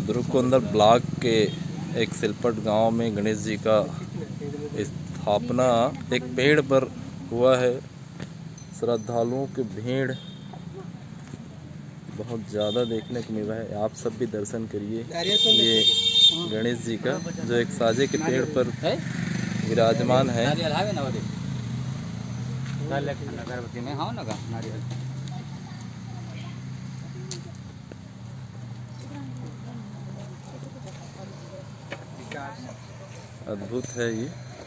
दुरुकोंदल block के एक सिलपट गांव में गणेश जी का स्थापना एक पेड़ पर हुआ है। श्रद्धालुओं की भीड़ बहुत ज़्यादा देखने को मिल रहा है। आप सब भी दर्शन करिए ये गणेश जी का, जो एक साजे के पेड़ पर विराजमान है। अद्भुत है ये।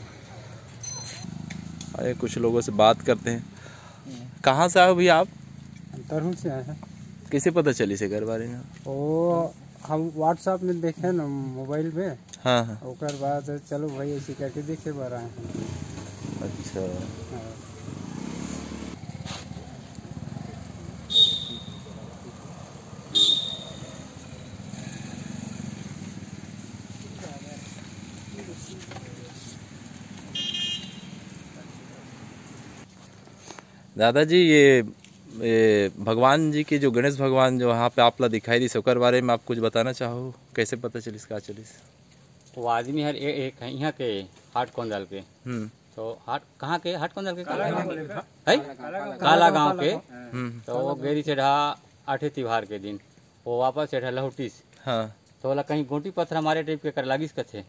आए कुछ लोगों से बात करते हैं। कहाँ से आए भैया आप? तरहुल से आए हैं। कैसे पता चली से घर बारे में? वो हम व्हाट्सएप में देखे ना मोबाइल में। हाँ हाँ। ओकर बाद चलो भाई ऐसे करके देखे बार आए हैं। अच्छा। हाँ। दादाजी ये भगवान जी के जो गणेश भगवान जो वहाँ पे आपला दिखाई दी ओकर बारे में आप कुछ बताना चाहो? कैसे पता चलिस का चलिस? वो आदमी हर एक यहाँ के हाट कोंदल के। तो हाट कहाँ के? हाट कोंदल के काला गांव के। तो वो गेरी से ढा 8 तिहार के दिन वो वापस से ढा लहुटीस। हाँ। तो बोला कहीं गोटी पत्थर हमारे टाइप के कर लागिस कथे,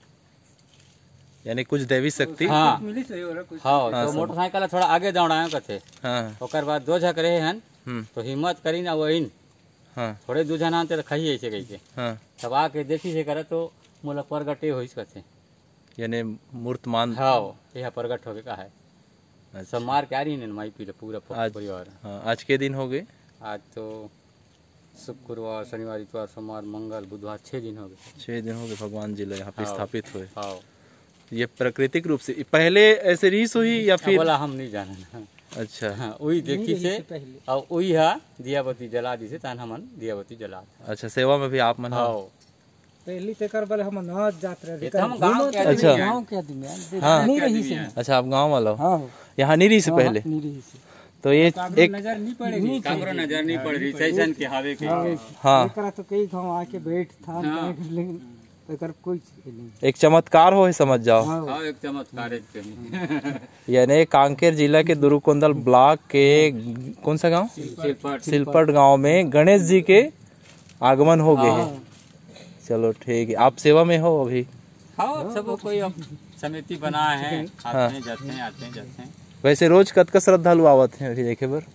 यानी कुछ देवी शक्ति। हाँ हाँ। तो मोटरसाइकिल थोड़ा आगे दौड़ाए कथे। हाँ। ओकर बाद 2 झक रहे हन। तो हिम्मत करी ना वही। हाँ। थोड़े 2 जना तो खाई ऐसे कही के। हाँ। तब आके देखी से करे तो मोला प्रगटे होइस कथे, यानी मूर्तमान। हाँ यह प्रगट हो गए का है। अच्छा। सब मार के आ रही है माई पीले पूरा परिवार। हाँ, आज के दिन हो गए? आज तो शुक्रवार शनिवार इतवार सोमवार मंगल बुधवार 6 दिन हो गए। 6 दिन हो गए भगवान जी यहाँ पे स्थापित हुए। हाँ। ये प्राकृतिक रूप से पहले ऐसे रीस हुई या फिर? बोला हम नहीं जाना। अच्छा। हाँ, वही देखी से और वही है दियाबत्ती जला दी से तान हमन दियाबत्ती जला। अच्छा, सेवा में भी आप मन? हाँ। पहली ते कर बल हम नाच जात रहे। हम गांव के आदमी। अच्छा। गांव के आदमी हाँ। नहीं रही से। अच्छा, आप गांव वाला हो? हाँ। यहाँ नहीं रही से पहले? नहीं रही से। तो ये एक नजर नहीं पड़ेगी, कामरो नजर नहीं पड़ रही सैसन के हावे के। हाँ। एकरा तो कई गांव आके बैठ था लेकिन एकर कोई नहीं। एक चमत्कार हो है, समझ जाओ। हाँ, एक चमत्कार है। यानी कांकेर जिला के दुरुकोंदल ब्लॉक के कौन सा गांव? सिलपट गांव में गणेश जी के आगमन हो गए हैं। चलो ठीक है। आप सेवा में हो अभी? हाँ, सब कोई समिति बना है। आते हैं जाते हैं, आते हैं जाते हैं। वैसे रोज कतका श्रद्धालु आवत हैं अभी देखे बर?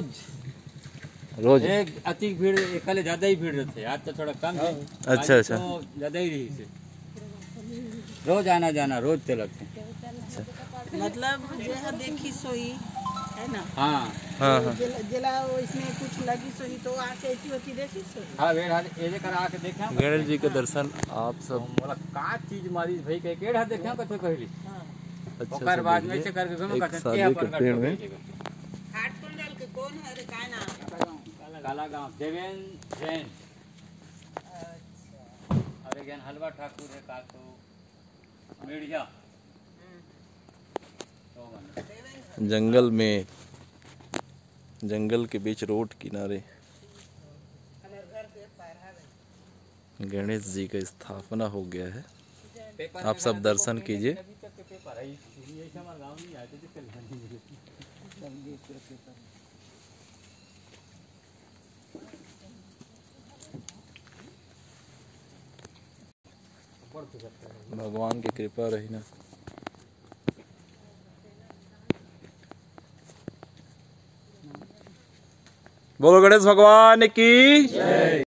रोज एक अति भीड़, कल ज्यादा ही भीड़ रहते। आज तो थोड़ा कम है। अच्छा अच्छा। तो ज्यादा ही रही से रोज आना जाना रोज चलत है। मतलब जहाँ देखी सोई है ना। हाँ हाँ हाँ। जिला इसमें कुछ लगी सोई तो आके ऐसी होती देखी सोई। हाँ वेड़ हाल ये कर आके देखा गणेश जी के दर्शन आप सब। बोला का चीज मारी भाई के केड़ हाथ देखा कथे कहली। अच्छा। ओकर बाद में से करके घुम कथे सादे के पेड़ में हाट कुंडल के कौन है रे का नाम? काला गांव देवेंद्र जैन। और एक हलवा ठाकुर है का तो मीडिया। जंगल में, जंगल के बीच रोड किनारे गणेश जी का स्थापना हो गया है। आप सब दर्शन कीजिए। भगवान की कृपा रही ना। बोलो गणेश भगवान की जय।